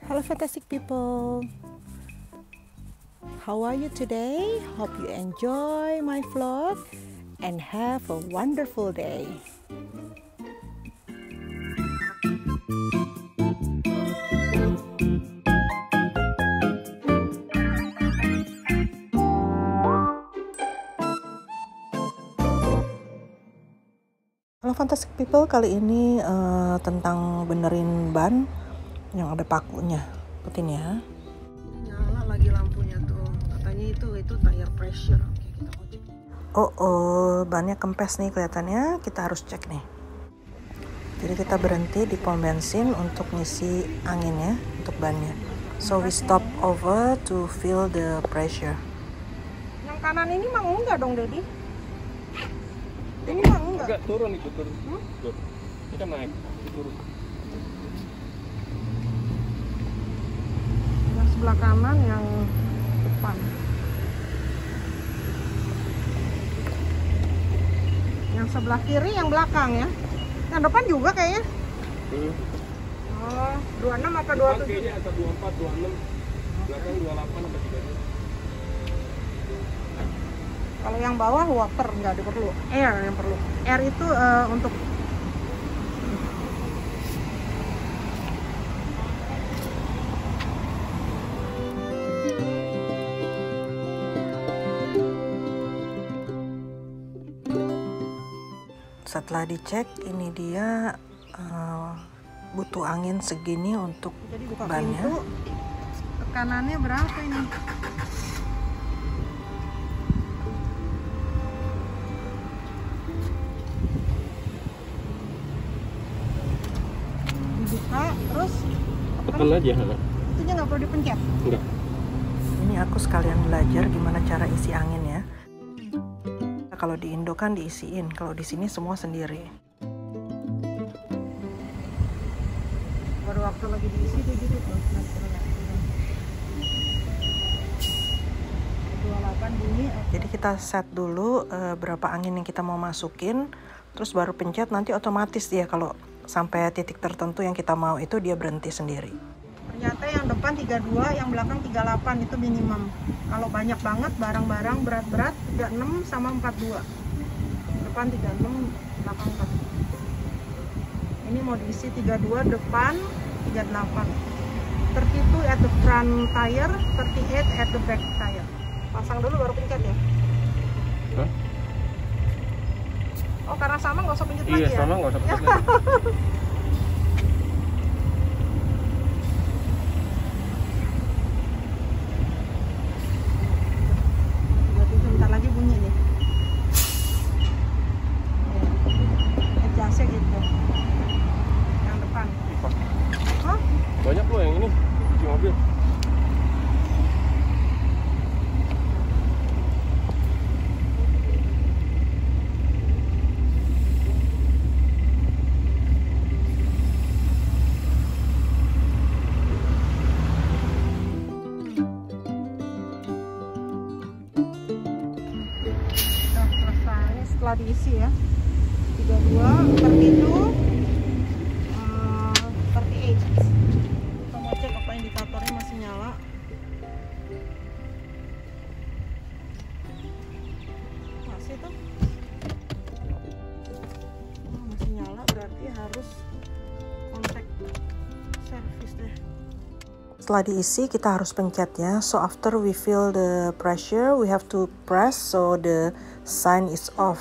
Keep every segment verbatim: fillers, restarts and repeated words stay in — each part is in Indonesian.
Hello fantastic people, how are you today? Hope you enjoy my vlog and have a wonderful day. Halo fantastic people, kali ini uh, tentang benerin ban yang ada pakunya. Ikutin ya. Nyala lagi lampunya tuh. Katanya itu itu tire pressure. Oh, oh, bannya kempes nih kelihatannya. Kita harus cek nih. Jadi kita berhenti di pom bensin untuk ngisi angin ya, untuk bannya. So we stop over to feel the pressure. Yang kanan ini mah enggak dong, Dedi? Ini mah enggak. Enggak, turun itu turun. Hmm? Turun. Ini kan naik, turun. Yang sebelah kanan, yang depan. Yang sebelah kiri, yang belakang ya. Yang depan juga kayaknya. Hmm. Oh, dua puluh enam apa dua puluh tujuh? Kayaknya antara dua puluh empat, dua puluh enam. Belakang dua puluh delapan apa tiga puluh. Kalau yang bawah water nggak perlu, air yang perlu. Air itu uh, untuk setelah dicek ini dia uh, butuh angin segini untuk jadi buka bannya. Pintu, tekanannya berapa ini? Dibuka terus tekan aja. Itunya nggak perlu dipencet? Enggak. Ini aku sekalian belajar gimana cara isi angin ya. Kalau di Indo kan diisiin, kalau di sini semua sendiri. Baru waktu lagi diisi dia gitu tuh. dua puluh delapan bunyi. Jadi kita set dulu uh, berapa angin yang kita mau masukin, terus baru pencet, nanti otomatis dia kalau sampai titik tertentu yang kita mau itu dia berhenti sendiri. Ternyata yang depan tiga puluh dua, yang belakang tiga puluh delapan itu minimum. Kalau banyak banget barang-barang berat-berat tiga puluh enam sama empat puluh dua. Depan tiga puluh enam, belakang empat puluh dua. Ini mau diisi tiga puluh dua depan, tiga puluh delapan. tiga puluh dua at the front tire, tiga puluh delapan at the back tire. Pasang dulu baru pencet ya. Hah? Oh, karena sama nggak usah pencet iya, lagi ya? Iya, sama nggak usah pencet lagi. Bentar lagi bunyi nih. Adjustnya gitu. Yang depan. Hah? Banyak loh yang ini cuci mobil. Setelah diisi ya tiga puluh dua, tiga puluh dua, uh, tiga puluh delapan. Kita mau cek apa indikatornya masih nyala. Masih tuh oh, masih nyala, berarti harus kontak servis deh. Setelah diisi kita harus pencet ya. So after we feel the pressure we have to press so the sign is off.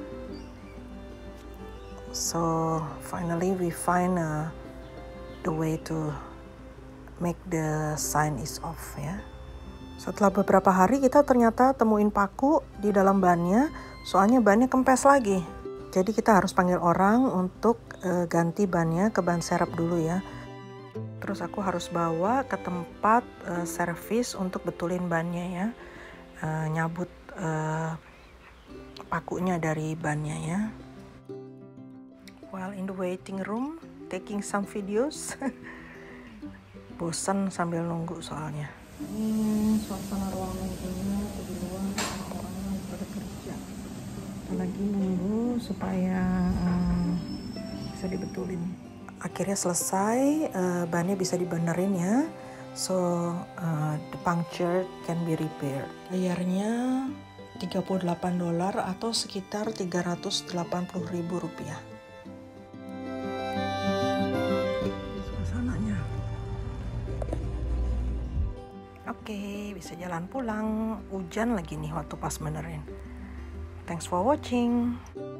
So finally we find uh, the way to make the sign is off ya. Setelah beberapa hari kita ternyata temuin paku di dalam bannya, soalnya bannya kempes lagi. Jadi kita harus panggil orang untuk uh, ganti bannya ke ban serep dulu ya. Terus aku harus bawa ke tempat uh, servis untuk betulin bannya ya, uh, nyabut uh, pakunya dari bannya ya. While in the waiting room, taking some videos. Bosan sambil nunggu soalnya. Ini suasana ruangan ini di luar, orang-orang pada kerja. Kita lagi nunggu supaya uh, bisa dibetulin. akhirnya selesai, uh, bannya bisa dibenerin ya. So uh, the puncture can be repaired. Bayarnya tiga puluh delapan dolar atau sekitar tiga ratus delapan puluh ribu rupiah. Suasananya. Oke, bisa jalan pulang. Hujan lagi nih waktu pas benerin. Thanks for watching.